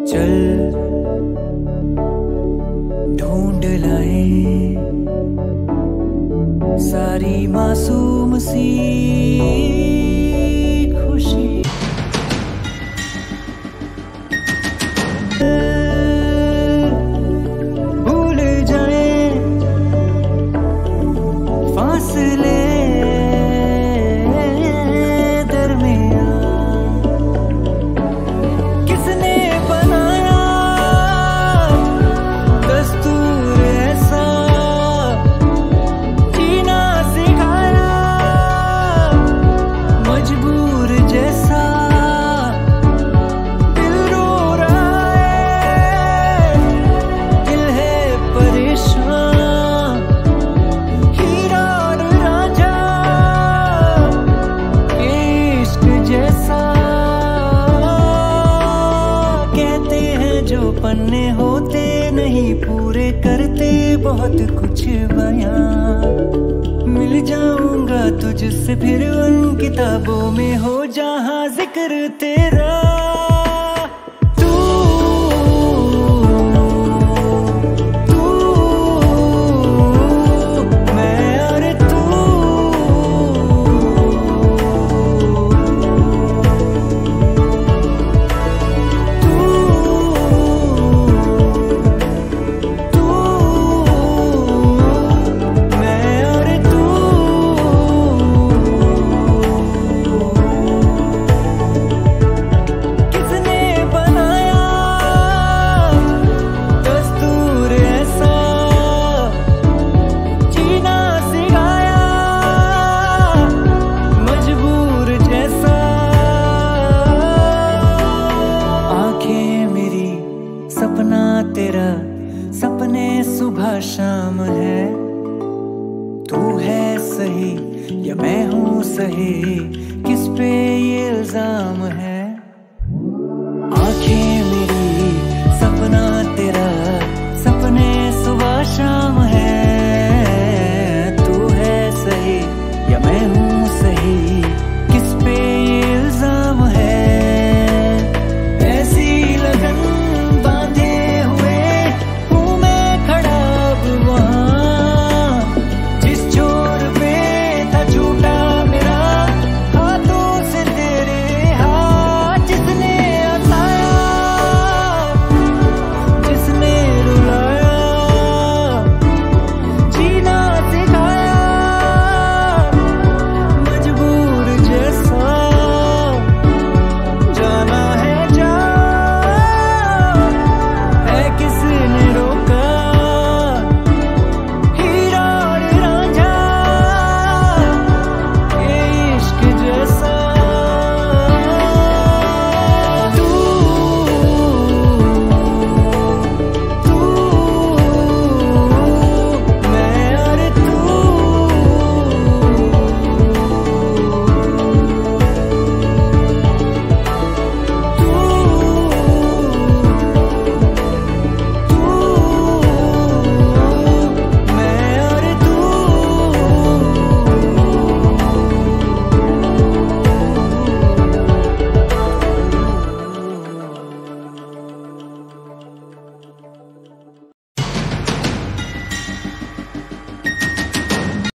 चल ढूंढ लाए सारी मासूम सी खुशी। भूल जाए फासले जो पन्ने होते नहीं पूरे करते बहुत कुछ बयां। मिल जाऊंगा तुझसे फिर उन किताबों में हो जहां जिक्र तेरा। सपना तेरा सपने सुबह शाम है। तू है सही या मैं हूँ सही, किस पे ये इल्जाम है।